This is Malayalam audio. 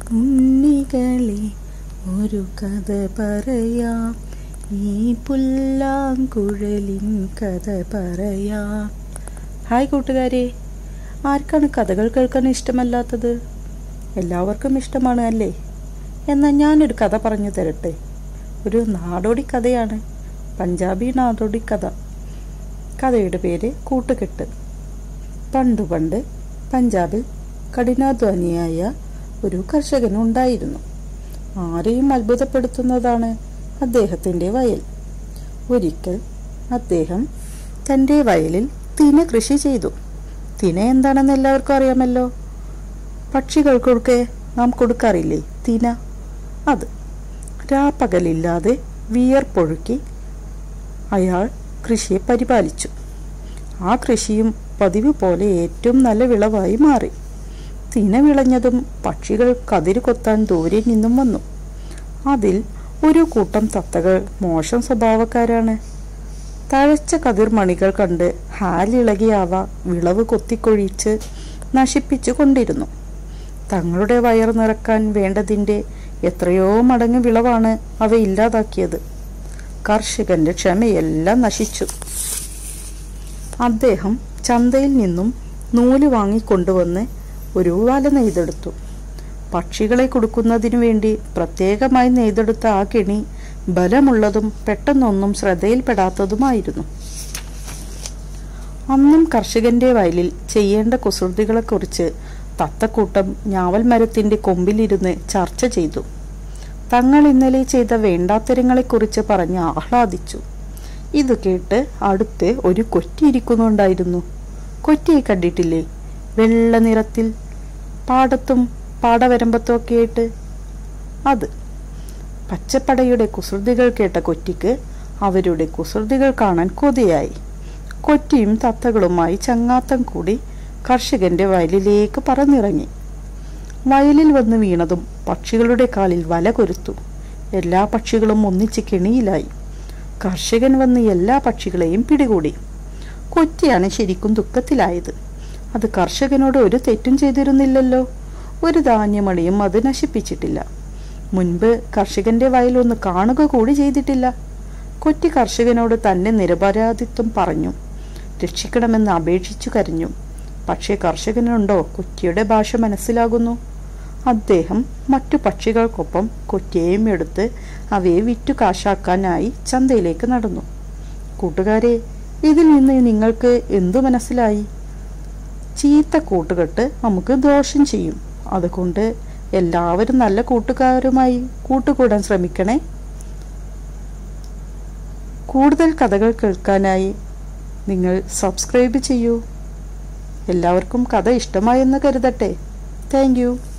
ഉണ്ണികളെ ഒരു കഥ പറയാം, ഈ പുല്ലാങ്കുഴലിൻ കഥ പറയാം. ഹായ് കൂട്ടുകാരെ, ആർക്കാണ് കഥകൾ കേൾക്കാൻ ഇഷ്ടമല്ലാത്തത്? എല്ലാവർക്കും ഇഷ്ടമാണ് അല്ലേ? എന്നാൽ ഞാനൊരു കഥ പറഞ്ഞു തരട്ടെ. ഒരു നാടോടി കഥയാണ്, പഞ്ചാബി നാടോടി കഥ. കഥയുടെ പേര് കൂട്ടുകെട്ട്. പണ്ട് പഞ്ചാബിൽ കഠിനാധ്വാനിയായ ഒരു കർഷകനുണ്ടായിരുന്നു. ആരെയും അത്ഭുതപ്പെടുത്തുന്നതാണ് അദ്ദേഹത്തിൻ്റെ വയൽ. ഒരിക്കൽ അദ്ദേഹം തൻ്റെ വയലിൽ തിന കൃഷി ചെയ്തു. തിന എന്താണെന്ന് എല്ലാവർക്കും അറിയാമല്ലോ. പക്ഷികൾക്കൊക്കെ നാം കൊടുക്കാറില്ലേ തിന? അത് രാപ്പകലില്ലാതെ വിയർപ്പൊഴുക്കി അയാൾ കൃഷിയെ പരിപാലിച്ചു. ആ കൃഷിയും പതിവ് പോലെ ഏറ്റവും നല്ല വിളവായി മാറി. തിന വിളഞ്ഞതും പക്ഷികൾ കതിര് കൊത്താൻ ദൂരെ നിന്നും വന്നു. അതിൽ ഒരു കൂട്ടം തത്തകൾ മോശം സ്വഭാവക്കാരാണ്. തഴച്ച കതിർമണികൾ കണ്ട് ഹാലിളകിയാവ വിളവ് കൊത്തിക്കൊഴിച്ച് നശിപ്പിച്ചു കൊണ്ടിരുന്നു. തങ്ങളുടെ വയർ നിറക്കാൻ വേണ്ടതിൻ്റെ എത്രയോ മടങ്ങ് വിളവാണ് അവ ഇല്ലാതാക്കിയത്. കർഷകന്റെ ക്ഷമയെല്ലാം നശിച്ചു. അദ്ദേഹം ചന്തയിൽ നിന്നും നൂല് വാങ്ങിക്കൊണ്ടുവന്ന് ഒരു വല നെയ്തെടുത്തു. പക്ഷികളെ കൊടുക്കുന്നതിനു വേണ്ടി പ്രത്യേകമായി നെയ്തെടുത്ത ആ കെണി ബലമുള്ളതും പെട്ടെന്നൊന്നും ശ്രദ്ധയിൽപ്പെടാത്തതുമായിരുന്നു. അന്നും കർഷകന്റെ വയലിൽ ചെയ്യേണ്ട കുസൃതികളെക്കുറിച്ച് തത്തക്കൂട്ടം ഞാവൽ മരത്തിന്റെ കൊമ്പിലിരുന്ന് ചർച്ച ചെയ്തു. തങ്ങൾ ഇന്നലെ ചെയ്ത വേണ്ടാത്തരങ്ങളെക്കുറിച്ച് പറഞ്ഞ് ആഹ്ലാദിച്ചു. ഇത് കേട്ട് അടുത്ത് ഒരു കൊറ്റി ഇരിക്കുന്നുണ്ടായിരുന്നു. കൊറ്റിയെ കണ്ടിട്ടില്ലേ? വെള്ള നിറത്തിൽ, പാടത്തും പാടവരമ്പത്തും ഒക്കെ ആയിട്ട്. അത് പച്ചപ്പടയുടെ കുസൃതികൾ കേട്ട കൊറ്റിക്ക് അവരുടെ കുസൃതികൾ കാണാൻ കൊതിയായി. കൊറ്റിയും തത്തകളുമായി ചങ്ങാത്തം കൂടി കർഷകന്റെ വയലിലേക്ക് പറന്നിറങ്ങി. വയലിൽ വന്ന് വീണതും പക്ഷികളുടെ കാലിൽ വല കൊരുത്തു. എല്ലാ പക്ഷികളും ഒന്നിച്ച് കെണിയിലായി. കർഷകൻ വന്ന് എല്ലാ പക്ഷികളെയും പിടികൂടി. കൊറ്റിയാണ് ശരിക്കും ദുഃഖത്തിലായത്. അത് കർഷകനോട് ഒരു തെറ്റും ചെയ്തിരുന്നില്ലല്ലോ. ഒരു ധാന്യമണിയും അത് നശിപ്പിച്ചിട്ടില്ല. മുൻപ് കർഷകന്റെ വയലൊന്ന് കാണുക കൂടി ചെയ്തിട്ടില്ല. കൊറ്റി കർഷകനോട് തന്റെ നിരപരാധിത്വം പറഞ്ഞു. രക്ഷിക്കണമെന്ന് അപേക്ഷിച്ചു കരഞ്ഞു. പക്ഷേ കർഷകനുണ്ടോ കൊറ്റിയുടെ ഭാഷ മനസ്സിലാകുന്നു. അദ്ദേഹം മറ്റു പക്ഷികൾക്കൊപ്പം കൊറ്റിയെയും എടുത്ത് അവയെ വിറ്റു കാശാക്കാനായി ചന്തയിലേക്ക് നടന്നു. കൂട്ടുകാരെ, ഇതിൽ നിന്ന് നിങ്ങൾക്ക് എന്തു മനസ്സിലായി? ചീത്ത കൂട്ടുകെട്ട് നമുക്ക് ദോഷം ചെയ്യും. അതുകൊണ്ട് എല്ലാവരും നല്ല കൂട്ടുകാരുമായി കൂട്ടുകൂടാൻ ശ്രമിക്കണേ. കൂടുതൽ കഥകൾ കേൾക്കാനായി നിങ്ങൾ സബ്സ്ക്രൈബ് ചെയ്യൂ. എല്ലാവർക്കും കഥ ഇഷ്ടമായെന്ന് കരുതട്ടെ. Thank you.